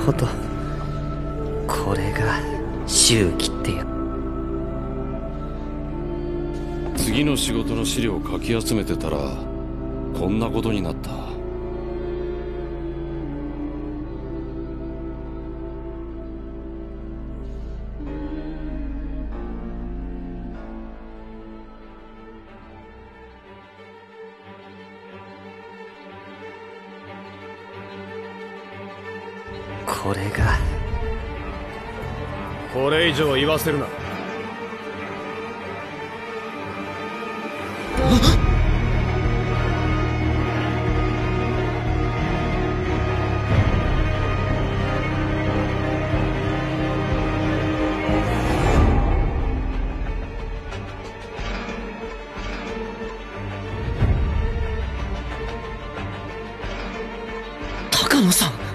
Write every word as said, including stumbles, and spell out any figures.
ほど、これが周期ってや。 次の仕事の資料をかき集めてたらこんなことになった。 これが。 これ以上言わせるな。 高野さん。